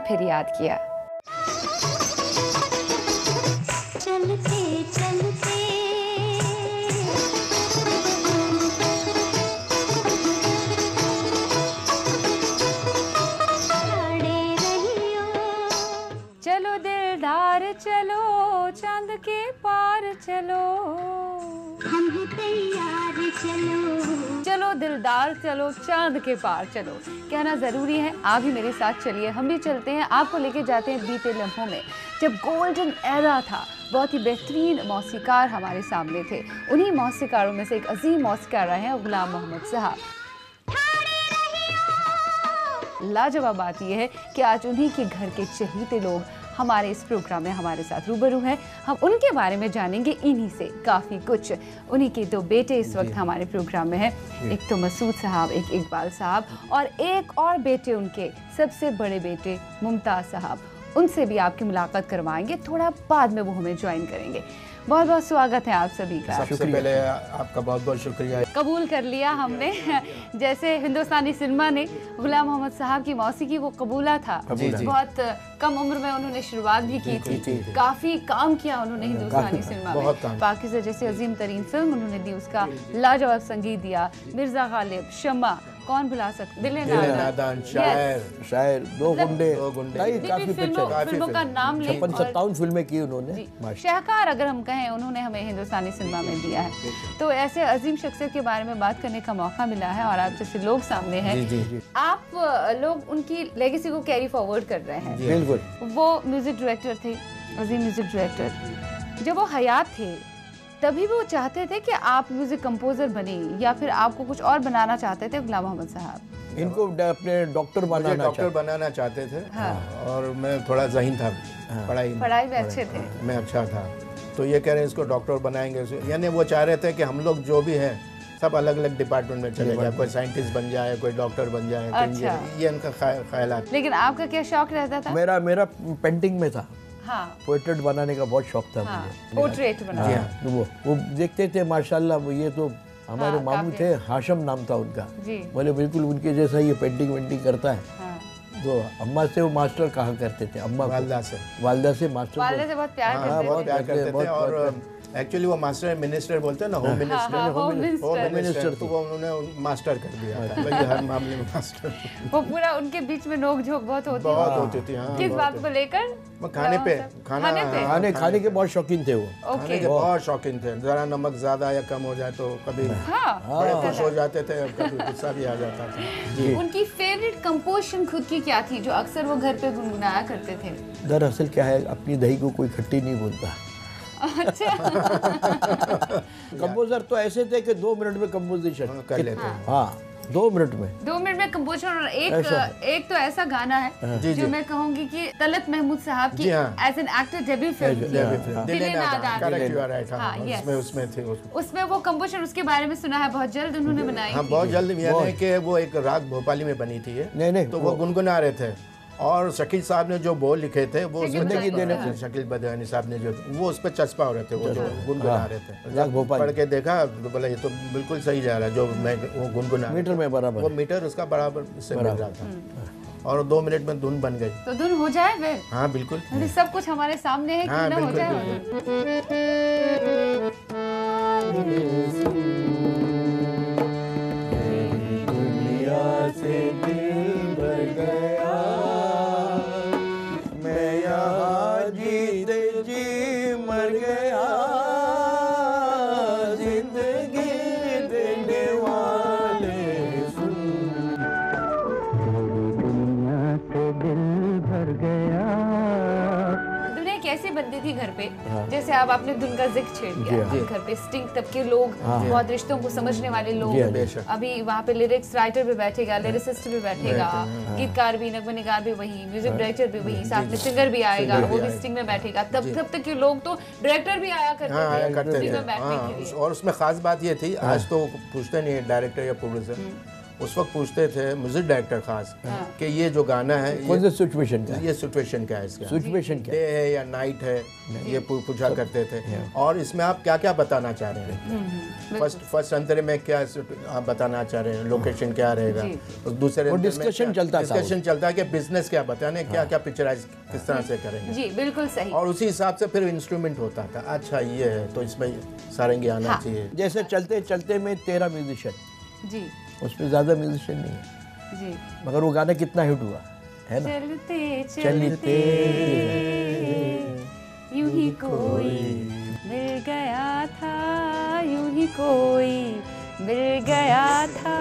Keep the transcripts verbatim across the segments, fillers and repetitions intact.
फिर याद किया। चलते चलते चलो दिलदार चलो चांद के पार चलो, हम हैं तैयार चलो। चलो दिलदार चलो चांद के पार चलो कहना जरूरी है। आप भी मेरे साथ चलिए, हम भी चलते हैं, आपको लेके जाते हैं बीते लम्हों में जब गोल्डन एरा था। बहुत ही बेहतरीन मौसीकार हमारे सामने थे। उन्हीं मौसीकारों में से एक अजीम मौसीकार रहे हैं गुलाम मोहम्मद साहब। लाजवाब बात यह है कि आज उन्हीं के घर के चहेते लोग हमारे इस प्रोग्राम में हमारे साथ रूबरू हैं। हम उनके बारे में जानेंगे इन्हीं से काफ़ी कुछ। उन्हीं के दो बेटे इस वक्त हमारे प्रोग्राम में हैं, एक तो मसूद साहब, एक इकबाल साहब, और एक और बेटे उनके सबसे बड़े बेटे मुमताज़ साहब। उनसे भी आपकी मुलाकात करवाएंगे, थोड़ा बाद में वो हमें ज्वाइन करेंगे। बहुत बहुत स्वागत है आप सभी का। सबसे पहले आपका बहुत बहुत शुक्रिया। कबूल कर लिया हमने, जैसे हिंदुस्तानी सिनेमा ने गुलाम मोहम्मद साहब की मौसीकी को कबूला था। जी, जी। बहुत कम उम्र में उन्होंने शुरुआत भी की थी, काफी काम किया उन्होंने हिंदुस्तानी सिनेमा में। पाकिस्तान जैसी अजीम तरीन फिल्म उन्होंने दी, उसका लाजवाब संगीत दिया। मिर्जा गालिब, शम्मा, कौन भुला सकते, दिल नादान, शायर शायर, दो गुंडे, दो गुंडे, काफी फिल्मों, फिल्मों का नाम ले। छप्पन सत्तावन फिल्में की उन्होंने। शाहकार अगर हम कहें, उन्होंने हमें हिंदुस्तानी सिनेमा में दिया है। तो ऐसे अजीम शख्सियत के बारे में बात करने का मौका मिला है और आप जैसे लोग सामने हैं, आप लोग उनकी लेगेसी को कैरी फॉरवर्ड कर रहे हैं। बिल्कुल। वो म्यूजिक डायरेक्टर थे, अजीम म्यूजिक डायरेक्टर। जब वो हयात थे तभी वो चाहते थे कि आप म्यूजिक कंपोजर बने, या फिर आपको कुछ और बनाना चाहते थे गुलाम मोहम्मद साहब? इनको अपने डॉक्टर बनाना डॉक्टर बनाना चाहते थे। हाँ। और मैं थोड़ा ज़हीन था। हाँ। पढ़ाई पढ़ाई में अच्छे थे। मैं अच्छा था, तो ये कह रहे हैं इसको डॉक्टर बनाएंगे। यानी वो चाह रहे थे कि हम लोग जो भी हैं सब अलग अलग डिपार्टमेंट में चले जाए, कोई साइंटिस्ट बन जाए, कोई डॉक्टर बन जाए। अच्छा। ये उनका ख्यालात। लेकिन आपका क्या शौक रहता था? मेरा मेरा पेंटिंग में था। हाँ। पोर्ट्रेट बनाने का बहुत शौक था। हाँ। मुझे पोर्ट्रेट बनाने। हाँ। तो वो वो देखते थे माशाल्लाह, वो ये तो हमारे हाँ, मामू थे, हाशम नाम था उनका। बोले बिल्कुल उनके जैसा ये पेंटिंग वेंटिंग करता है। हाँ। तो अम्मा से वो मास्टर कहा करते थे, अम्मा वालदा से वालदा से मास्टर वालदा से बहुत प्यार करते थे। बहुत प्यार करते थे। और एक्चुअली वो मास्टर मिनिस्टर बोलते हैं ना, होम मिनिस्टर। होम मिनिस्टर तो वो उन्होंने मास्टर कर दिया था भाई, हर मामले में मास्टर। वो पूरा उनके बीच में नोक झोंक बहुत होती थी। बहुत होती थी। हाँ, किस बात को लेकर? खाने पे, खाना खाने खाने के बहुत शौकीन थे वो। खाने के बहुत शौकीन थे। जरा नमक ज्यादा या कम हो जाए तो कभी बड़े खुश हो जाते थे, कभी गुस्सा भी आ जाता था। उनकी फेवरेट कंपोजिशन खुद की क्या थी जो अक्सर वो घर पे गुनगुनाया करते थे? दरअसल क्या है, अपनी दही को कोई खट्टी नहीं बोलता। अच्छा। कंपोजर तो ऐसे थे कि दो मिनट में कंपोजिशन कर लेते हैं। हाँ, दो मिनट में दो मिनट में कंपोजिशन। और एक एक तो ऐसा गाना है जी, जो जी। मैं कहूंगी कि तलत महमूद साहब की as an actor debut film Dil Nadan, उसमें उसमें थे। उसमें वो कंपोजिशन, उसके बारे में सुना है, बहुत जल्द उन्होंने बनाई। हाँ, बहुत जल्द। यानी कि वो एक राग भोपाली में बनी थी। नहीं नहीं, तो वो गुनगुना रहे थे और शकील साहब ने जो बोल लिखे थे वो जिंदगी देने थे, शकील बदयानी साहब ने जो वो उस पर चस्पा हो रहे थे, वो जो गुनगुना रहे थे। जब पढ़ के देखा तो बोला ये तो बिल्कुल सही जा रहा है, जो मैं वो गुनगुना मीटर में बराबर, वो मीटर उसका बराबर से मिल रहा था। और दो मिनट में धुन बन गई। तो धुन हो जाए फिर? हाँ बिल्कुल, सब कुछ हमारे सामने है, क्यों ना हो जाए। दुनिया से दिल भर गया, मैं यहाँ जीते जी मर गया, जिंदगी देने वाले सुन। दुनिया से दिल भर गया। दुनिया कैसी बनती थी घर पे? हाँ। जैसे आप आपने धुन का जिक्र छेड़ दिया। हाँ। घर पे स्टिंग तब के लोग, हाँ। बहुत रिश्तों को समझने वाले लोग। अभी वहाँ पे लिरिक्स राइटर भी बैठेगा, लिरिसिस्ट भी बैठेगा, गीतकार भी, नगमनिगार भी वही, म्यूजिक डायरेक्टर भी वही, साथ में सिंगर भी आएगा, वो भी स्टिंग में बैठेगा। तब तब तक के लोग तो डायरेक्टर भी आया करते थे। और उसमें खास बात ये थी, आज तो पूछते नहीं डायरेक्टर या प्रोड्यूसर, उस वक्त पूछते थे म्यूजिक डायरेक्टर खास कि ये जो गाना है कौन सा सिचुएशन का ये सिचुएशन क्या है इसका, सिचुएशन क्या डे है या नाइट है, ये पू- पूछा करते थे। और इसमें आप क्या क्या बताना चाह रहे हैं, फर्स्ट फर्स्ट अंतरे में क्या आप बताना चाह रहे हैं, लोकेशन क्या रहेगा, और दूसरे डिस्कशन चलता था डिस्कशन चलता है कि बिजनेस क्या बताने, क्या क्या पिक्चराइज किस तरह से करेंगे। जी बिल्कुल सही। और उसी हिसाब से फिर इंस्ट्रूमेंट होता था, अच्छा ये है तो इसमें सारंगी आना हाँ। चाहिए। जैसे चलते चलते में तेरह म्यूजिशियन, जी उसमें ज्यादा म्यूजिशियन नहीं है, जी मगर वो गाना कितना हिट हुआ है ना। चलते चलते यूं ही कोई मिल गया था, यूं ही कोई मिल गया था।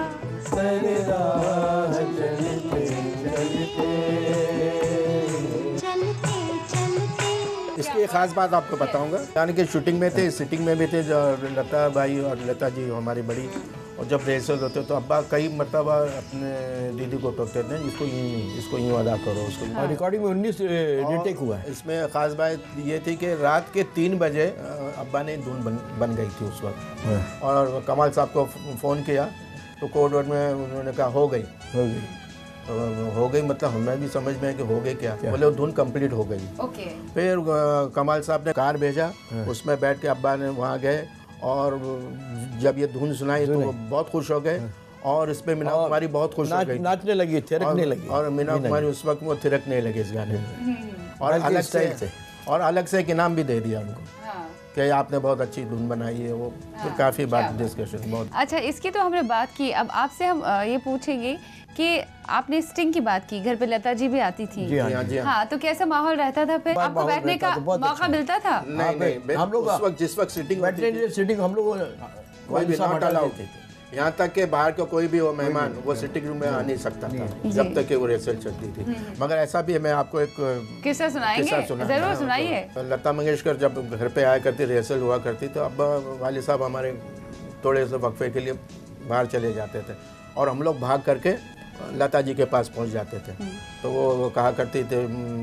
चलते चलते इसकी एक खास बात आपको बताऊंगा, यानी कि शूटिंग में थे, सिटिंग में भी थे, जो लता भाई और लता जी हमारी बड़ी, और जब रिहर्सल होते तो अब्बा कई मरतबा अपने दीदी को टोकते थे, इसको यूं इसको यूं अदा करो, उसको यूं। और रिकॉर्डिंग में उन्नीस रिटेक हुआ है। इसमें खास बात ये थी कि रात के तीन बजे अ, अब्बा ने धुन बन बन गई थी उस वक्त, और कमाल साहब को फ़ोन किया तो कोड वर्ड में उन्होंने कहा हो गई हो गई। तो हो गई मतलब हमें भी समझ में है कि हो गई क्या, बोले वो धुन कंप्लीट हो गई। ओके फिर अ, कमाल साहब ने कार भेजा, उसमें बैठ के अब्बा ने वहाँ गए, और जब ये धुन सुनाई तो वो बहुत खुश हो गए, और इस पे मीना कुमारी बहुत खुश हो नाच, गई, नाचने लगी, थिरकने लगी। और मीना कुमारी उस वक्त वो थिरकने लगे इस गाने में, और बल्कि अलग स्टाइल से से। और अलग से एक इनाम भी दे दिया उनको हाँ। कि आपने बहुत अच्छी धुन बनाई है। वो फिर काफ़ी बात डिस्कशन बहुत। अच्छा, इसकी तो हमने बात की, अब आपसे हम अ, ये पूछेंगे कि आपने स्टिंग की बात की, घर पे लता जी भी आती थी। जी हाँ, जी हाँ, जी हाँ। हाँ, तो कैसा माहौल रहता था फिर? बहुत आपको माहौल बैठने रहता का था, बहुत मौका अच्छा। मिलता था? नहीं नहीं, हम लोग उस वक्त जिस वक्त सिटिंग होती बैठने थी, सिटिंग हम लोग कोई भी नॉट अलाउड, यहाँ तक के बाहर का कोई भी हो मेहमान वो सिटिंग रूम में आ नहीं सकता था जब तक कि वो रिहर्सल चलती थी। मगर ऐसा भी है, मैं आपको एक किस्सा सुनाएंगे? किस्सा सुना- जरूर हाँ, सुनाइए। तो लता मंगेशकर जब घर पे आया करती, रिहर्सल हुआ करती, तो अब वाली साहब हमारे थोड़े से वक्फे के लिए बाहर चले जाते थे, और हम लोग भाग करके लता जी के पास पहुंच जाते थे। तो वो, वो कहा करती थी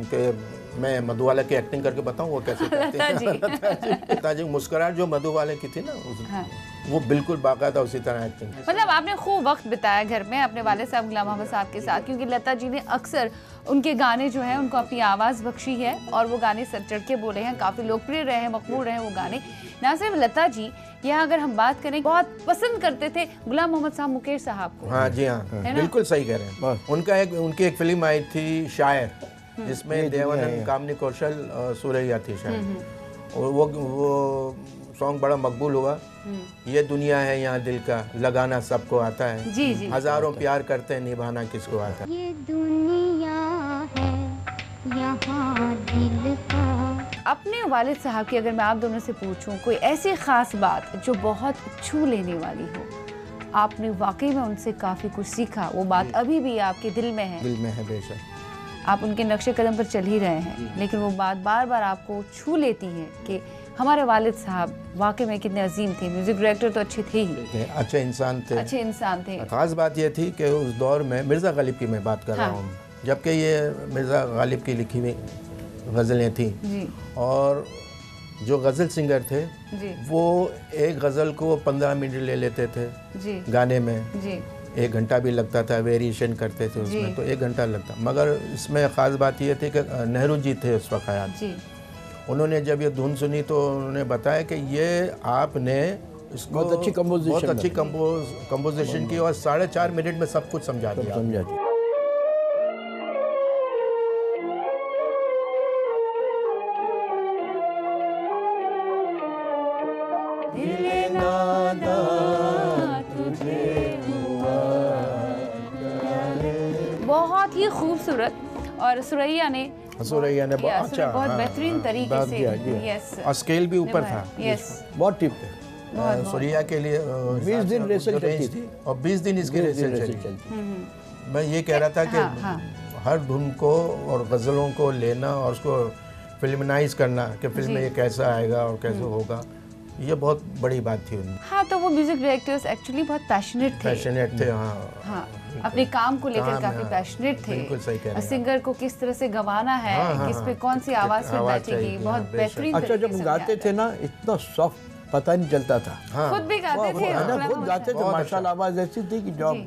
कि मैं मधुवाला की एक्टिंग करके बताऊं वो कैसे करती लता जी। लता जी लता जी मुस्कुराहट जो मधुवाले की थी ना उस, हाँ। वो बिल्कुल बाकायदा उसी तरह एक्टिंग। मतलब आपने खूब वक्त बिताया घर में अपने वाले साहब गुलाम मोहम्मद साहब के साथ, क्योंकि लता जी ने अक्सर उनके गाने जो हैं उनको अपनी आवाज़ बख्शी है, और वो गाने सर चढ़ के बोले हैं, काफ़ी लोकप्रिय रहे हैं, मकबूल रहे हैं वो गाने। ना सिर्फ लता जी, यहाँ अगर हम बात करें, बहुत पसंद करते थे गुलाम मोहम्मद साहब मुकेश साहब को। हाँ जी हाँ, ना? बिल्कुल सही कह रहे हैं। उनका एक उनकी एक फिल्म आई थी शायर, जिसमें देवानंद, कामनी कौशल और सुरैया थी शायद, और वो वो सॉन्ग बड़ा मकबूल हुआ। ये दुनिया है यहाँ दिल का, लगाना सबको आता है, जी जी। हजारों प्यार करते हैं, निभाना किसको आता है। ये दुनिया है यहाँ दिल का। अपने वालिद साहब की अगर मैं आप दोनों से पूछूं कोई ऐसी ख़ास बात जो बहुत छू लेने वाली हो, आपने वाकई में उनसे काफ़ी कुछ सीखा, वो बात अभी भी आपके दिल में है, दिल में है बेशक, आप उनके नक्शे कदम पर चल ही रहे हैं, लेकिन वो बात बार बार आपको छू लेती है कि हमारे वालिद साहब वाकई में कितने अजीम थे, म्यूजिक डायरेक्टर तो अच्छे थे ही, अच्छे इंसान थे, अच्छे इंसान थे। खास बात ये थी कि उस दौर में मिर्ज़ा गालिब की मैं बात कर रहा हाँ। हूँ, जबकि ये मिर्ज़ा गालिब की लिखी हुई गज़लें थी, जी और जो गज़ल सिंगर थे जी वो एक गज़ल को पंद्रह मिनट ले लेते थे जी गाने में, जी एक घंटा भी लगता था, वेरिएशन करते थे जी। उसमें, तो एक घंटा लगता। मगर इसमें ख़ास बात ये थी कि नेहरू जी थे उस वक्त हयात, जी उन्होंने जब ये धुन सुनी तो उन्होंने बताया कि ये आपने इसको बहुत अच्छी composition बहुत अच्छी बनाई। कंपोज कंपोजिशन की, और साढ़े चार मिनट में सब कुछ समझा दिया। समझा दिया। बहुत ही खूबसूरत, और सुरैया ने सुरैया ने बहुत या, सुरैया अच्छा, बहुत हाँ, बेहतरीन हाँ, तरीके बात से, किया, किया। यस, और स्केल भी ऊपर था यस, बहुत टिप थे। सुरैया के लिए बीस दिन रेसल चलती थी, और बीस दिन इसकी रेसल रेसल चली। चलती। मैं ये कह रहा था कि हाँ, हाँ। हर धुन को और गज़लों को लेना और उसको फिल्मनाइज करना कि फिल्म में ये कैसा आएगा और कैसे होगा, ये बहुत बड़ी बात थी उनमें। हाँ, तो वो म्यूजिक डायरेक्टर्स एक्चुअली बहुत पैशनेट थे, पैशनेट थे, हाँ हाँ, अपने काम को लेकर काम, काफी हाँ, पैशनेट थे, बिल्कुल सही कह रहे और हैं सिंगर को किस तरह से गवाना है, हाँ, हाँ, किस पे हाँ, कौन सी किस- आवाज में आवाज बैठेगी, चाहिए, बहुत हाँ, बेशक। बेहतरीन अच्छा, तरीके जब से गाते समझाते थे ना इतना सॉफ्ट पता नहीं चलता था। हाँ। खुद भी गाते थे, है ना, गुलाम खुद गाते थे, बहुत माशाल्लाह, आवाज ऐसी थी कि जॉब जी। नहीं।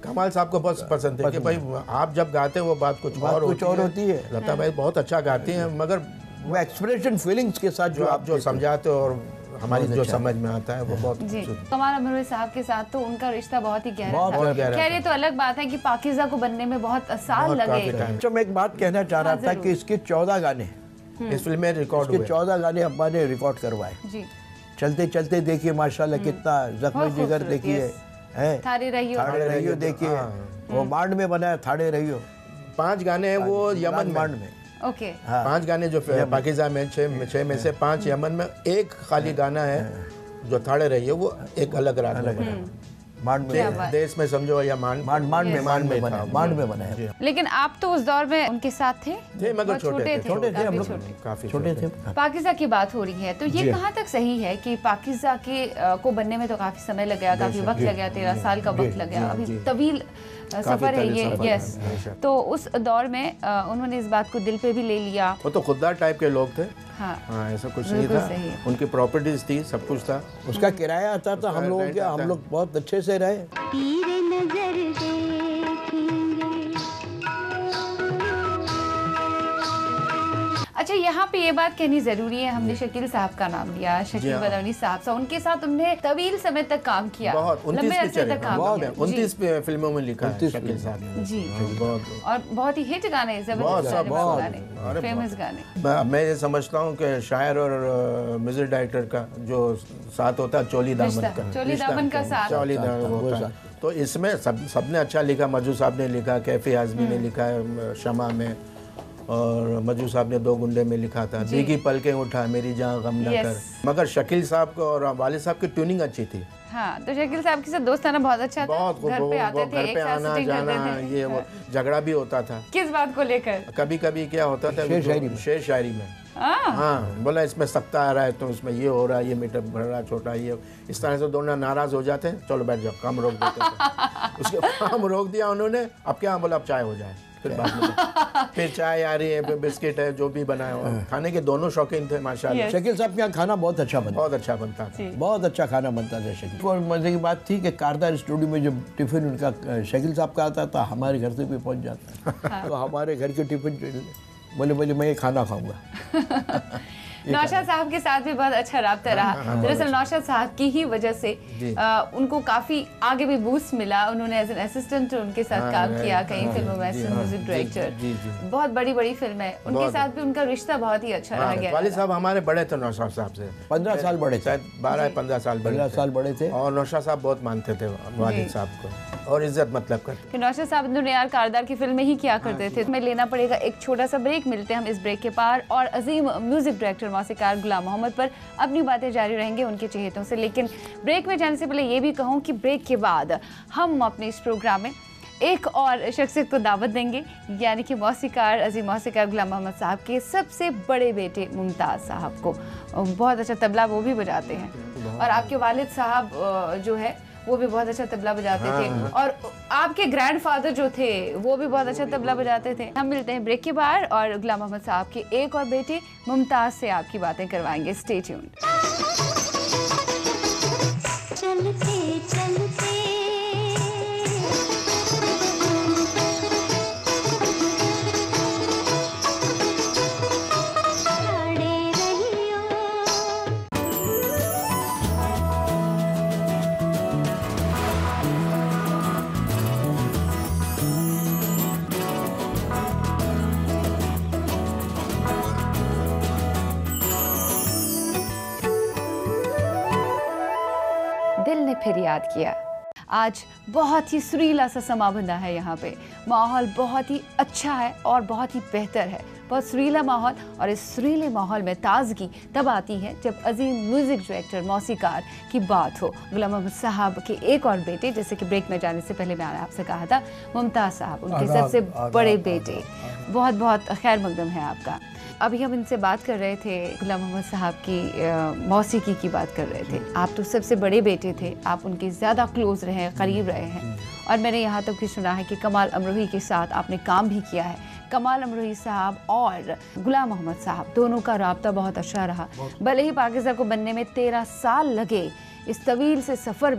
कमाल साहब को बहुत पसंद है कि भाई आप जब गाते हो वो बात कुछ बात और कुछ और होती है। लता भाई बहुत अच्छा गाती हैं, मगर वो एक्सप्रेशन फीलिंग्स के साथ जो आप जो समझाते हो और हमारी जो समझ में आता है वो बहुत जी। कमाल अमरोही साहब के साथ तो उनका रिश्ता बहुत ही गहरा बहुत था। गहरा खैर ये तो अलग बात है कि पाकिज़ा को बनने में बहुत साल लगे। अच्छा, मैं एक बात कहना चाह रहा था कि इसके चौदह गाने इस फिल्म में रिकॉर्ड इसके हुए। चौदह गाने अब्बा ने रिकॉर्ड करवाए। जी। चलते चलते देखिए माशाल्लाह कितना जख्म बहुत जिगर खूबसूरत, देखिए yes। है, थारे रहियो थाड़े रहियो देखिए, वो मांड में बनाया थाड़े रहियो, पांच गाने हैं वो यमन मांड में, में ओके। पांच गाने जो पाकिज़ा में छह छह में से पांच यमन में, एक खाली गाना है जो थाड़े रही है वो एक अलग राग में बना। मांड में देश में समझो या मान मांड मांड में मांड में बना, मांड में बनाया। लेकिन आप तो उस दौर में उनके साथ थे थे, मगर बहुत छोटे थे, छोटे थे हम लोग, काफी छोटे थे। पाकिज़ा की बात हो रही है तो ये कहाँ तक सही है कि पाकिज़ा के अ, को बनने में तो काफी समय लग गया, काफी वक्त लग गया, तेरह साल का वक्त लग गया, अभी तवील अ, सफर है ये, यस। तो उस दौर में अ, उन्होंने इस बात को दिल पे भी ले लिया। वो तो खुददार टाइप के लोग थे। हाँ, हाँ, ऐसा कुछ नहीं बिल्कुल था, सही। उनकी प्रॉपर्टीज थी, सब कुछ था। उसका किराया आता था हम लोगों रेंट के, आता हम है। लोग बहुत अच्छे से रहे। तीर नजर देखेंगे। अच्छा यहाँ पे ये बात कहनी जरूरी है, हमने शकील साहब का नाम लिया, शकील बदौनी साहब से, उनके साथ उन्हें तवील समय तक काम किया, बहुत उनतीस लंबे अरसे तक काम किया। उनतीस फिल्मों में लिखा है शकील साहब ने। जी, बहुत और बहुत ही हिट गाने, बहुत, जबरदस्त बहुत, गाने, अरे फेमस गाने। मैं मैं ये समझता हूँ कि शायर और म्यूजिक डायरेक्टर का जो साथ होता है चोली दामन रिश्ता, का, चोली रिश्ता, दामन का साथ। चोली दामन वो होता है। तो इसमें सब सबने अच्छा लिखा, मजू साहब ने लिखा, कैफी आजमी ने लिखा है शमा में, और मजू साहब ने दो गुंडे में लिखा था, भीगी पलकें उठा मेरी जान गम न कर। मगर शकील साहब को और वालिद साहब की ट्यूनिंग अच्छी थी। हाँ, तो शकील साहब के साथ दोस्ताना बहुत अच्छा था। बहुत घर पे आते थे, घर एक पे साथ आना सिटिंग जाना, करते थे। ये वो झगड़ा भी होता था। किस बात को लेकर? कभी कभी क्या होता था, शेर शायरी में। शेर शायरी में हाँ, हाँ, बोला इसमें सख्ता आ रहा है तो इसमें ये हो रहा है, ये मीटर भर रहा है, छोटा ये, इस तरह से दोनों नाराज हो जाते हैं, चलो बैठ जाओ, काम रोक देते थे। उसके काम रोक दिया उन्होंने, अब क्या बोला अब चाय हो जाए, फिर बाद में फिर चाय आ रही है, फिर बिस्किट है, जो भी बनाया हो। खाने के दोनों शौकीन थे माशाल्लाह। शकील साहब के यहाँ खाना बहुत अच्छा बनता, बहुत अच्छा बनता था। बहुत अच्छा खाना बनता था शकील। और मजे की बात थी कि कारदार स्टूडियो में जब टिफिन उनका शकील साहब का आता था, हमारे घर से भी पहुंच जाता। तो हमारे घर के टिफिन बोले बोले मैं ये खाना खाऊंगा। नौशाद साहब के साथ भी बहुत अच्छा राब्ता रहा। दरअसल नौशाद साहब की ही वजह से आ, उनको काफी आगे भी बूस्ट मिला। उन्होंने एज एन असिस्टेंट उनके साथ काम किया कई फिल्मों में, एज म्यूजिक डायरेक्टर, बहुत बड़ी बड़ी फिल्में। उनके साथ भी उनका रिश्ता बहुत ही अच्छा रह गया। वालिद साहब हमारे बड़े थे नौशाद साहब से, पंद्रह साल बड़े थे, शायद बारह पंद्रह साल पंद्रह साल बड़े थे। और नौशाद साहब बहुत मानते थे वालिद साहब को और इज्जत मतलब करते। कि नौशाद साहब ने यार कारदार की फिल्म में ही किया करते थे। हमें लेना पड़ेगा एक छोटा सा ब्रेक, मिलते हैं हम इस ब्रेक के पार और अजीम म्यूजिक डायरेक्टर मौसीकार गुलाम मोहम्मद पर अपनी बातें जारी रहेंगे उनके चहेतों से। लेकिन ब्रेक में जाने से पहले ये भी कहूँ कि ब्रेक के बाद हम अपने इस प्रोग्राम में एक और शख्सियत को दावत देंगे, यानी कि मौसीकार अजीम मौसीकार गुलाम मोहम्मद साहब के सबसे बड़े बेटे मुमताज़ साहब को। बहुत अच्छा तबला वो भी बजाते हैं और आपके वालिद साहब जो है वो भी बहुत अच्छा तबला बजाते थे और आपके ग्रैंडफादर जो थे वो भी बहुत अच्छा तबला बजाते थे। हम मिलते हैं ब्रेक के बाहर और गुलाम मोहम्मद साहब के एक और बेटे मुमताज़ से आपकी बातें करवाएंगे। Stay tuned. चलते चलते दिल ने फिर याद किया। आज बहुत ही सुरीला सा समा बंधा है यहाँ पे, माहौल बहुत ही अच्छा है और बहुत ही बेहतर है, बहुत सुरीला माहौल। और इस सुरीले माहौल में ताजगी तब आती है जब अजीम म्यूजिक डायरेक्टर मौसीकार की बात हो। गुलाम मोहम्मद साहब के एक और बेटे, जैसे कि ब्रेक में जाने से पहले मैंने आपसे कहा था, मुमताज़ साहब उनके सबसे बड़े बेटे। बहुत बहुत खैर मकदम है आपका। अभी हम इनसे बात कर रहे थे, गुलाम मोहम्मद साहब की मौसीकी की बात कर रहे थे। आप तो सबसे बड़े बेटे थे, आप उनके ज़्यादा क्लोज रहे हैं, करीब रहे हैं। और मैंने यहाँ तक भी सुना है कि कमाल अमरोही के साथ आपने काम भी किया है। कमाल अमरोही साहब और गुलाम मोहम्मद साहब दोनों का राब्ता बहुत अच्छा रहा। भले ही पाकिज़ा को बनने में तेरह साल लगे, इस तवील से सफ़र में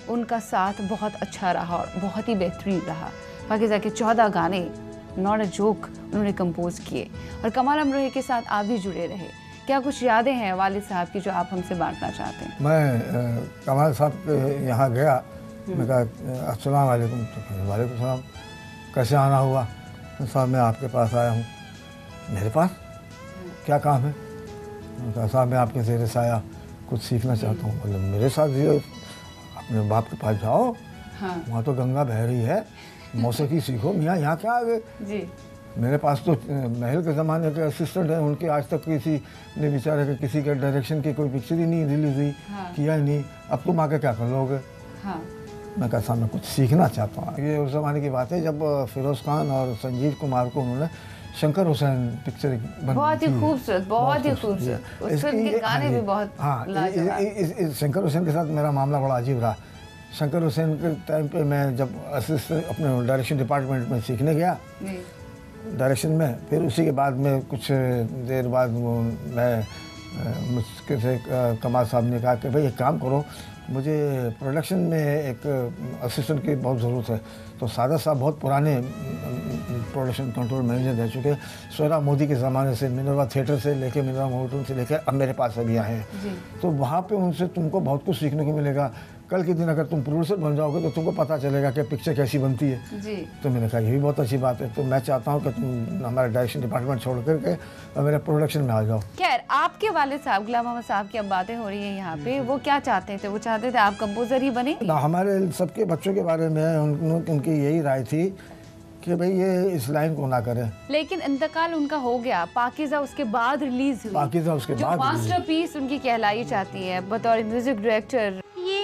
उनका साथ बहुत अच्छा रहा और बहुत ही बेहतरीन रहा। पाकीज़ा के चौदह गाने नॉट अ जोक उन्होंने कंपोज किए और कमाल अमरोही के साथ आप भी जुड़े रहे। क्या कुछ यादें हैं वालिद साहब की जो आप हमसे बांटना चाहते हैं? मैं कमाल साहब के यहाँ गया, मैं कहा अस्सलाम वालेकुम, तो वालेकुम सलाम, कैसे आना हुआ? तो साहब मैं आपके पास आया हूँ। मेरे पास क्या काम है? कहा साहब मैं आपके ज़ेरे साया कुछ सीखना चाहता हूँ। बोले मेरे साथ ये अपने बाप के पास जाओ, हाँ। वहाँ तो गंगा बह रही है, मौसीकी सीखो। मियाँ यहाँ क्या आ गए? जी। मेरे पास तो महल के ज़माने के असिस्टेंट हैं, उनके आज तक किसी ने बेचारे के किसी के डायरेक्शन की कोई पिक्चर ही नहीं रिलीज हुई, हाँ। किया ही नहीं। अब तुम आके क्या कर लोगे? हाँ। मैं कहा साहब मैं कुछ सीखना चाहता हूँ। ये उस ज़माने की बात है जब फिरोज़ खान और संजीव कुमार को उन्होंने शंकर हुसैन पिक्चर बन बहुत ही खूबसूरत, बहुत ही खूबसूरत। उस फिल्म के गाने भी बहुत हाँ, लाजवाब। इस, इस, इस शंकर हुसैन के साथ मेरा मामला बड़ा अजीब रहा। शंकर हुसैन के टाइम पे मैं जब असिस्टेंट अपने डायरेक्शन डिपार्टमेंट में सीखने गया डायरेक्शन में, फिर उसी के बाद में कुछ देर बाद वो मैं मुझके से कमाल साहब ने कहा कि भाई एक काम करो, मुझे प्रोडक्शन में एक असिस्टेंट की बहुत ज़रूरत है। तो सादा साहब बहुत पुराने प्रोडक्शन कंट्रोल मैनेजर रह चुके, सोहरा मोदी के ज़माने से, मिनरवा थिएटर से लेके मिनरवा मोटून से लेकर अब मेरे पास अभी आए हैं। तो वहाँ पे उनसे तुमको बहुत कुछ सीखने को मिलेगा। कल के दिन अगर तुम प्रोड्यूसर बन जाओगे तो तुमको पता चलेगा कि पिक्चर कैसी बनती है। जी। तो मैंने कहा ये भी बहुत अच्छी बात है, तो मैं चाहता हूँ कि तुम हमारा डायरेक्शन डिपार्टमेंट छोड़ करके और मेरे प्रोडक्शन में आ जाओ। खैर, आपके वालिद साहब गुलाम मोहम्मद साहब की अब बातें हो रही हैं यहाँ पे, वो क्या चाहते थे? वो चाहते थे आप कंपोजर ही बने? ना, हमारे सबके बच्चों के बारे में उन, उनकी यही राय थी कि भाई ये इस लाइन को ना करें। लेकिन इंतकाल उनका हो गया, पाकीज़ा उसके बाद रिलीज हुई। पाकीज़ा उसके जो बाद मास्टरपीस उनकी कहलाई जाती है बतौर म्यूजिक डायरेक्टर। ये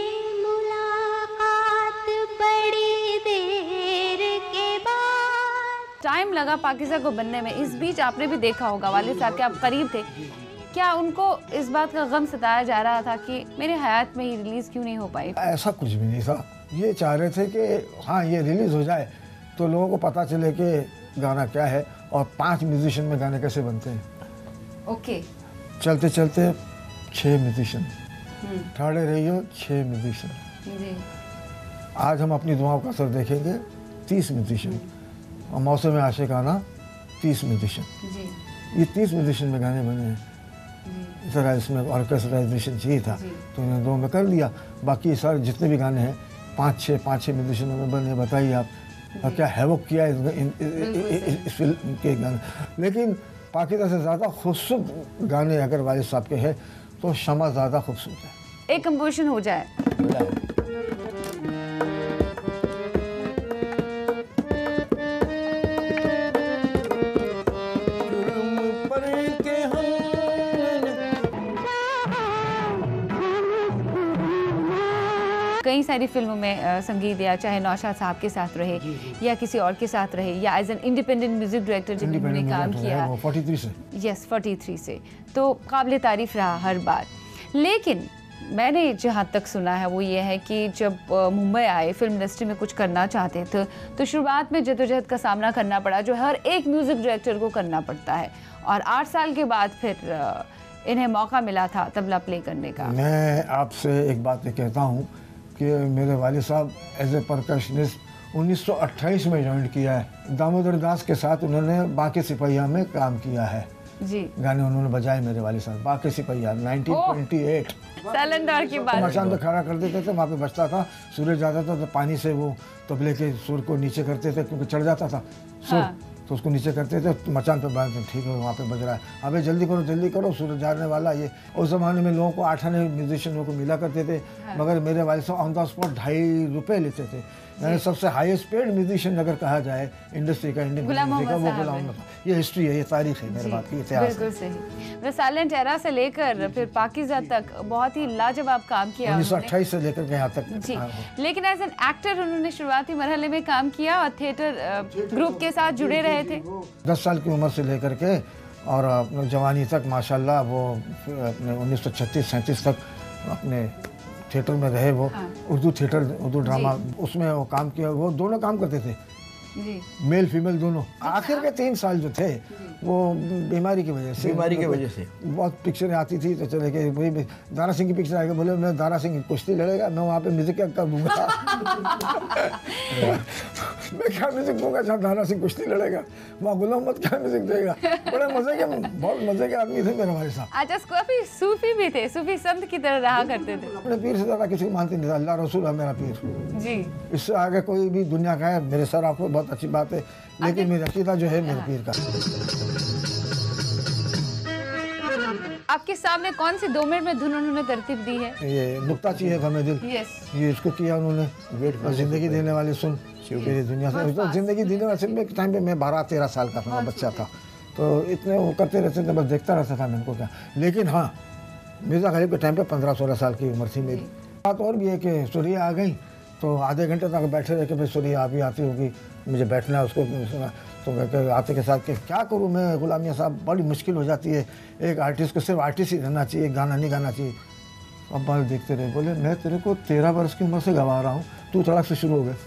मुलाकात बड़ी देर के बाद। टाइम लगा पाकीज़ा को बनने में। इस बीच आपने भी देखा होगा, वालिद साहब के आप करीब थे, क्या उनको इस बात का गम सताया जा रहा था कि मेरे हयात में ही रिलीज क्यों नहीं हो पाई? ऐसा कुछ भी नहीं था। ये चाह रहे थे कि हाँ ये रिलीज हो जाए तो लोगों को पता चले कि गाना क्या है और पांच म्यूजिशियन में गाने कैसे बनते हैं। ओके। चलते चलते छः म्यूजिशियन, ठाड़े रहियो छः म्यूजिशियन। जी। आज हम अपनी दुआओं का असर देखेंगे, तीस म्यूजिशियन। और मौसम में आशिकाना तीस म्यूजिशियन। जी। ये तीस म्यूजिशियन में गाने बने हैं। जरा इसमें ऑर्केस्ट्राइजेशन चाहिए था तो इन्होंने दो में कर लिया। बाकी सारे जितने भी गाने हैं पाँच छः पाँच छः म्यूजिशियनों में बने, बताइए आप। और क्या हैवक किया इस, इन, इस, इस फिल्म के गाने। लेकिन पाकीज़ा से ज़्यादा खूबसूरत गाने अगर वालिद साहब के हैं तो शमा ज़्यादा खूबसूरत है। एक कंपोजिशन हो जाए। कई सारी फिल्मों में आ, संगीत दिया, चाहे नौशाद साहब के साथ रहे या किसी और के साथ रहे, या as an independent music director जिन्होंने काम किया तैंतालीस से। यस, तैंतालीस से, तो काबिल तारीफ रहा हर बार। लेकिन मैंने जहाँ तक सुना है वो ये है कि जब मुंबई आए, फिल्म इंडस्ट्री में कुछ करना चाहते थे तो शुरुआत में जदोजहद का सामना करना पड़ा जो हर एक म्यूज़िक डायरेक्टर को करना पड़ता है, और आठ साल के बाद फिर इन्हें मौका मिला था तबला प्ले करने का। मैं आपसे एक बात ये कहता हूँ कि मेरे वालिद साहब एज ए परकशनिस्ट उन्नीस सौ अट्ठाईस में ज्वाइन किया है। दामोदर दास के साथ उन्होंने बाकी सिपहिया में काम किया है। जी। गाने उन्होंने बजाए मेरे वालिद साहब, बाकी सिपहिया नाइनटीन ट्वेंटी एट। सैलेंडर की बात। मचान पे खड़ा कर देते थे, वहाँ पे बजता था, सूरज जाता था तो पानी से वो तबले के सुर को नीचे करते थे क्योंकि चढ़ जाता था सुर। हाँ। तो उसको नीचे करते थे, तो मचान पे बांधते, ठीक है वहाँ पे बज रहा है, अबे जल्दी करो जल्दी करो सूरज जाने वाला। ये उस ज़माने में लोगों को आठ आने म्यूजिशियनों को मिला करते थे। हाँ। मगर मेरे वालिद साहब ऑन द स्पॉट ढाई रुपये लेते थे। यानी सबसे हाईएस्ट पेड म्यूजिशियन अगर कहा जाए इंडस्ट्री का, इंडियन म्यूजिक का, वो गुलाम मोहम्मद साहब। ये हिस्ट्री है, ये तारीख है मेरे बात की, इतिहास। बिल्कुल सही। द साइलेंट एरा से लेकर फिर पाकीज़ा तक बहुत ही लाजवाब काम किया उन्नीस सौ अट्ठाईस से लेकर के यहाँ तक। जी। लेकिन एज एन एक्टर उन्होंने शुरुआती मरहले में काम किया और थिएटर ग्रुप के साथ जुड़े रहे थे। दस साल की उम्र से लेकर के और अपने जवानी तक माशाल्लाह वो अपने उन्नीस सौ छत्तीस सैंतीस तक अपने थिएटर में रहे। वो हाँ। उर्दू थिएटर, उर्दू ड्रामा, उसमें वो काम किया। वो दोनों काम करते थे, जी। मेल फीमेल दोनों। आखिर के तीन साल जो थे वो बीमारी की वजह से बीमारी की वजह से बहुत पिक्चरें आती थी तो चले गए। वही भी दारा सिंह की पिक्चर आएगा, बोले मैं दारा सिंह की कुश्ती लड़ेगा, मैं वहाँ पे म्यूजिक कर दूंगा। मैं क्या म्यूजिक दूंगा जहाँ दारा सिंह कुश्ती लड़ेगा, वहाँ गुलाम मोहम्मद क्या म्यूजिक देगा। बड़े मजे के, बहुत मजे के आदमी थे मेरे हमारे साथ। अच्छा, काफी सूफी भी थे, सूफी संत की तरह रहा करते थे। अपने पीर से ज्यादा किसी को मानते नहीं था, अल्लाह रसूल है मेरा पीर जी। इससे आगे कोई भी दुनिया का है मेरे सर आपको बहुत अच्छी बात है, लेकिन मेरा अकीदा जो है मेरे पीर का। आपके सामने कौन सी दो मिनट में धुन उन्होंने तरतीब दी है? ये नुक्ता चाहिए गमे दिल, यस। ये इसको किया उन्होंने। और जिंदगी देने वाली सुन मेरी दुनिया से, तो जिंदगी देने वाले सुन के टाइम पे मैं बारह तेरह साल का था, बच्चा था, तो इतने वो करते रहते थे, बस देखता रहता था मैं इनको क्या। लेकिन हाँ, मिर्ज़ा गरीब के टाइम पे पंद्रह सोलह साल की उम्र थी मेरी। बात और भी है कि सूर्या आ गई तो आधे घंटे तक बैठे रह के भाई सूर्या आप ही आती होगी, मुझे बैठना है उसको सुना। तो कहते आते के साथ कि क्या करूँ मैं गुलाम मियां साहब, बड़ी मुश्किल हो जाती है, एक आर्टिस्ट को सिर्फ आर्टिस्ट ही रहना चाहिए, गाना नहीं गाना चाहिए। अब बात देखते रहे, बोले मैं तेरे को तेरह वर्ष की उम्र से गवा रहा हूँ, तू तड़क से शुरू हो गए।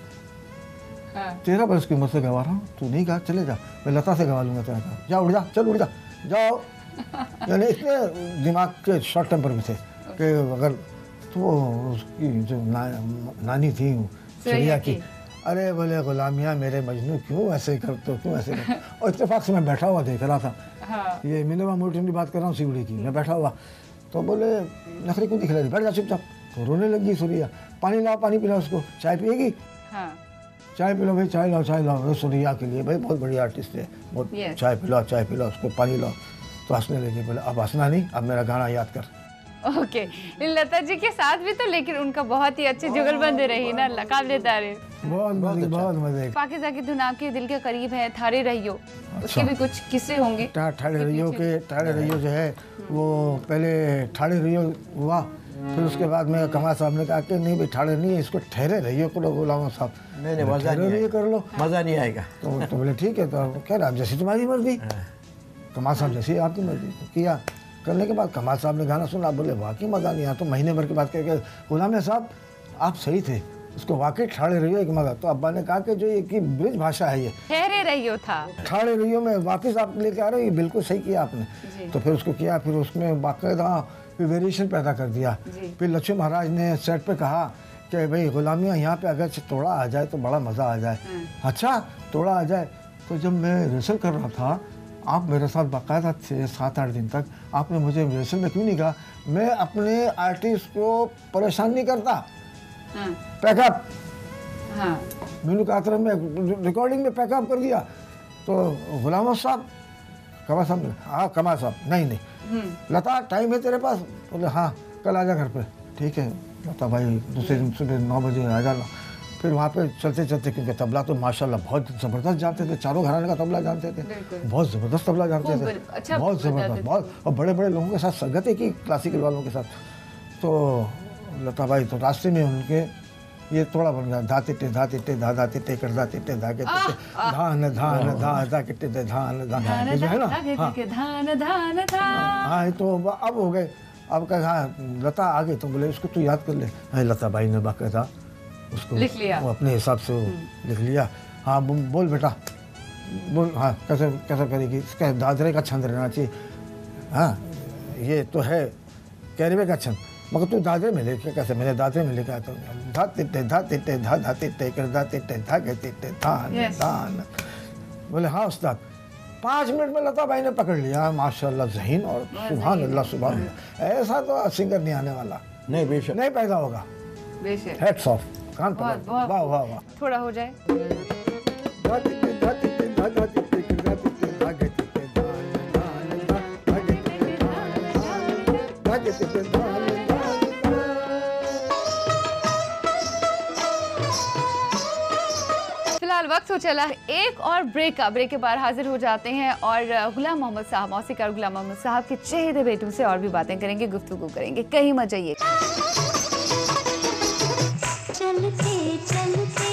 हाँ। तेरह वर्ष की उम्र से गवा रहा हूँ, तू नहीं गा, चले जा, मैं लता से गवा लूँगा तेरा काम, जा उड़ जा, चल उड़ जा, जाओ। यानी इतने दिमाग के शॉर्ट टेम्पर में थे कि अगर तो उसकी जो ना, नानी थी सूर्या की, अरे बोले गुलाम मियां मेरे मजनू क्यों ऐसे करते हो, क्यों ऐसे करते? और इत्तेफाक से मैं बैठा हुआ देख रहा था। हाँ। ये मिनेवा मोर्टन की बात कर रहा हूँ, सिगड़ी की, मैं बैठा हुआ, तो बोले नखरे क्यों दिख रहे, बैठ जा चुपचाप। तो रोने लगी सूर्या, पानी लाओ, पानी पिलाओ उसको, चाय पिएगी? हाँ। चाय पिलाओ भाई, चाय लाओ, चाय लाओ। सूर्या के लिए भाई बहुत बड़ी आर्टिस्ट है, बहुत चाय पिलाओ, चाय पिलाओ उसको, पानी लाओ। तो हंसने लगे, बोले अब हंसना नहीं, अब मेरा गाना याद कर। Okay okay. लता जी के साथ भी तो लेकिन उनका बहुत ही अच्छे जुगलबंद रही ना, काबिले तारीफ। बहुत मजे, बहुत मजे। पाकिज़ा की धुन आपके दिल के करीब है, थारे रहियो, उसके भी कुछ किस्से होंगे। ठाड़े रहियो के, ठाड़े रहियो जो है वो पहले ठाड़े रहियो हुआ, फिर उसके बाद में कमाल साहब ने कहा कि नहीं भाई ठाड़े नहीं है, इसको ठहरे रहियो करो गुलाम साहब। नहीं नहीं मजा नहीं कर लो, मजा नहीं आएगा। तो तो बोले ठीक है, तो कह रहा आप जैसी तुम्हारी मर्जी, कमाल साहब जैसी आपकी मर्जी। किया, करने के बाद कमाल साहब ने गाना सुना, बोले वाकई मज़ा नहीं आया। तो महीने भर के बाद कह के गुलाम साहब आप सही थे, उसको वाकई ठाड़े रहियो एक मज़ा। तो अब्बा ने कहा कि जो ये की ब्रिज भाषा है, ये ठहरे रहियो था, ठाड़े रहियो में वापस आप लेके आ रहे हो, ये बिल्कुल सही किया आपने। तो फिर उसको किया, फिर उसमें बाकायदा फिर वेरिएशन पैदा कर दिया। फिर लक्ष्मी महाराज ने सेट पे कहा कि भाई गुलामियाँ यहाँ पे अगर तोड़ा आ जाए तो बड़ा मज़ा आ जाए। अच्छा तोड़ा आ जाए। तो जब मैं रिहर्सल कर रहा था, आप मेरे साथ बाकायदा थे सात आठ दिन तक, आपने मुझे रिहर्सल में क्यों नहीं कहा? मैं अपने आर्टिस्ट को परेशान नहीं करता। पैकअप, हाँ। मैंने कहा था मैं रिकॉर्डिंग में पैकअप कर दिया। तो गुलाम साहब, कमाल साहब ने, हाँ कमाल साहब, नहीं नहीं लता टाइम है तेरे पास? बोले हाँ कल आ जा घर पे। ठीक है लता भाई, दूसरे दिन सुबह नौ बजे आ जाना। फिर वहाँ पे चलते चलते, क्योंकि तबला तो माशाल्लाह बहुत ज़बरदस्त जानते थे, चारों घराने का तबला जानते थे, बहुत ज़बरदस्त तबला जानते थे, अच्छा, बहुत ज़बरदस्त, बहुत, और बड़े बड़े लोगों के साथ संगत है कि क्लासिकल वालों के साथ। तो लता भाई तो रास्ते में उनके ये थोड़ा बन गया, धा तिट्टे धा तिट्टे धा धा तिट्टे कर धा तिट्टे धा के तिट्टे धान धान धा धा के तिट्टे धान धान, जो है ना, हाँ तो अब हो गए। अब कहा हाँ लता आ गई, तो बोले इसको तू याद कर ले। हाँ लता भाई ने बाकायदा उसको लिख लिया, वो अपने हिसाब से लिख लिया। हाँ बोल बेटा बोल, हाँ कैसे कैसे करेगी, इसका दादरे का छंद रहना चाहिए। हाँ ये तो है कैरवे का छंद, मगर तू दादरे में लेके कैसे? मैंने दादरे में लेके आता हूँ, धा तिट्टे धा तिट्टे धा धा तिट्टे कर धा तिट्टे धा के तिट्टे धान धान। बोले हाँ उस्ताद। पाँच मिनट में लता भाई ने पकड़ लिया, माशाल्लाह ज़हीन, और सुभान अल्लाह सुभान अल्लाह। ऐसा तो सिंगर नहीं आने वाला, नहीं बेशक नहीं पैदा होगा, बेशक। हेड्स ऑफ, कान पकड़, वाह वाह वाह। थोड़ा हो जाए। फिलहाल वक्त हो चला है एक और ब्रेक का। ब्रेक के बाद हाजिर हो जाते हैं और गुलाम मोहम्मद साहब, मौसीकार गुलाम मोहम्मद साहब के चहेते बेटों से और भी बातें करेंगे, गुफ्तगू करेंगे, कहीं मत जाइए। चलते चलते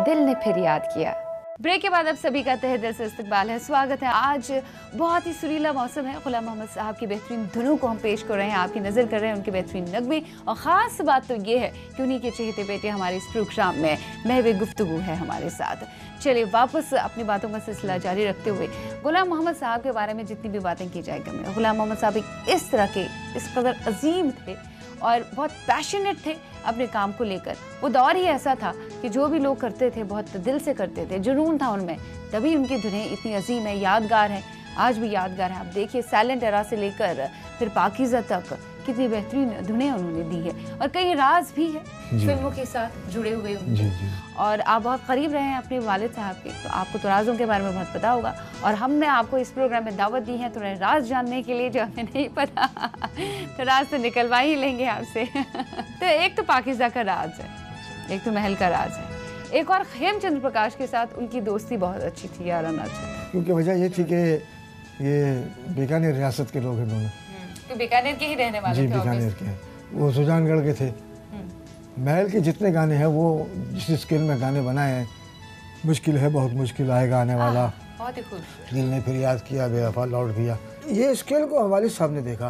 दिल ने फिर याद किया। ब्रेक के बाद अब सभी का तहे दिल से इस्तकबाल है, स्वागत है। आज बहुत ही सुरीला मौसम है। गुलाम मोहम्मद साहब की बेहतरीन धुनों को हम पेश कर रहे हैं, आपकी नज़र कर रहे हैं उनके बेहतरीन नगमे। और ख़ास बात तो ये है कि उन्हीं के चहेते बेटे हमारे इस प्रोग्राम में महवे गुफ्तगू है हमारे साथ। चलिए वापस अपनी बातों का सिलसिला जारी रखते हुए गुलाम मोहम्मद साहब के बारे में जितनी भी बातें की जाएगी, गुलाम मोहम्मद साहब एक इस तरह के इस कदर अजीम थे और बहुत पैशनेट थे अपने काम को लेकर। वो दौर ही ऐसा था कि जो भी लोग करते थे बहुत दिल से करते थे, जुनून था उनमें, तभी उनकी धुनें इतनी अजीम है, यादगार हैं, आज भी यादगार है। आप देखिए साइलेंट एरा से लेकर फिर पाकीज़ा तक कितनी बेहतरीन धुनें उन्होंने दी है और कई राज भी है फिल्मों के साथ जुड़े हुए उनके। जी, जी। और आप बहुत करीब रहे हैं अपने वालिद साहब के, तो आपको तो राजों के बारे में बहुत पता होगा। और हमने आपको इस प्रोग्राम में दावत दी है थोड़े राज जानने के लिए जो हमें नहीं पता तो राज तो निकलवा ही लेंगे आपसे तो एक तो पाकीज़ा का राज है, एक तो महल का राज है, एक और खेमचंद प्रकाश के साथ उनकी दोस्ती बहुत अच्छी थी, याराना अच्छी। क्योंकि वजह ये थी कि ये बीकानेर रियासत के लोग हैं दोनों, तो बीकानेर के ही रहने वाले जी, थे। बीकानेर के हैं, वो सुजानगढ़ के थे। महल के जितने गाने हैं वो जिस स्केल में गाने बनाए हैं, मुश्किल है बहुत मुश्किल आएगा आने वाला, बहुत ही खूब, दिल ने फिर याद किया, बेवफा लौट भी, ये स्केल को वालिद साहब ने देखा।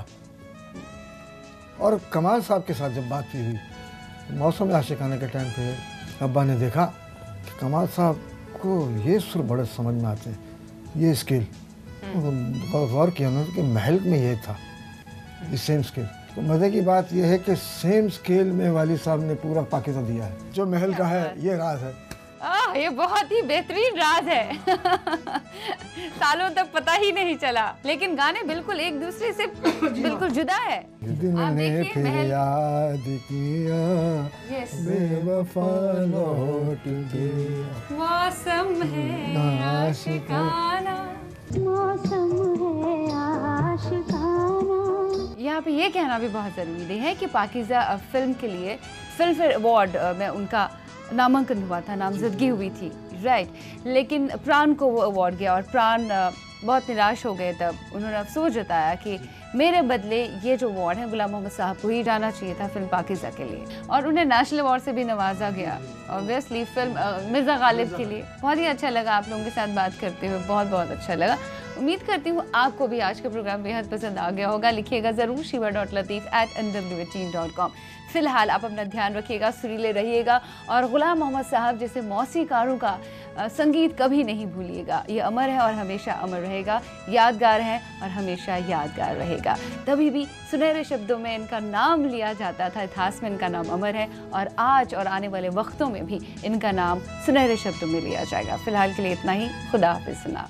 और कमाल साहब के साथ जब बात हुई मौसम आशिकाना के टाइम पे, अब्बा ने देखा कि कमाल साहब को ये सुर बड़े समझ में आते हैं, ये स्केल गौर किया उन्होंने कि महल में ये था, ये सेम स्केल। तो मज़े की बात यह है कि सेम स्केल में वालिद साहब ने पूरा पाकीज़ा दिया है। जो महल का है ये राज है। आह, ये बहुत ही बेहतरीन राज है सालों तक पता ही नहीं चला, लेकिन गाने बिल्कुल एक दूसरे से बिल्कुल जुदा है। दिल ने फिर याद किया, बेवफा लौट गया, मौसम है आशिकाना, मौसम है आशिकाना। यहाँ पे ये कहना भी बहुत ज़रूरी है कि पाकीज़ा फिल्म के लिए फिल्म फेयर अवार्ड में उनका नामांकन हुआ था, नामजदगी हुई थी, राइट। लेकिन प्राण को वो अवार्ड गया और प्राण बहुत निराश हो गए। तब उन्होंने अफसोस जताया कि मेरे बदले ये जो अवार्ड है गुलाम मोहम्मद साहब को ही जाना चाहिए था फिल्म पाकीज़ा के लिए। और उन्हें नेशनल अवार्ड से भी नवाजा गया ऑब्वियसली फिल्म मिर्ज़ा गालिब के लिए। बहुत ही अच्छा लगा आप लोगों के साथ बात करते हुए, बहुत बहुत अच्छा लगा। उम्मीद करती हूँ आपको भी आज का प्रोग्राम बेहद पसंद आ गया होगा। लिखिएगा ज़रूर Shiva dot Latif at N W eighteen dot com. फिलहाल आप अपना ध्यान रखिएगा, सुरीले रहिएगा और गुलाम मोहम्मद साहब जैसे मौसीकारों का संगीत कभी नहीं भूलिएगा। ये अमर है और हमेशा अमर रहेगा, यादगार है और हमेशा यादगार रहेगा। तभी भी सुनहरे शब्दों में इनका नाम लिया जाता था, इतिहास में इनका नाम अमर है और आज और आने वाले वक्तों में भी इनका नाम सुनहरे शब्दों में लिया जाएगा। फिलहाल के लिए इतना ही, खुदा हाफिज़। सुना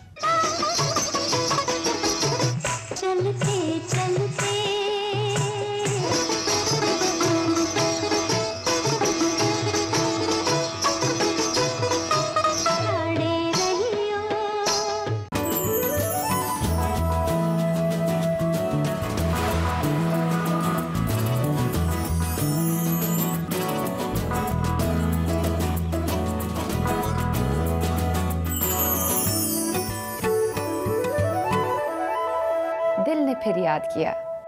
चलते चलते दिल ने फिर याद किया।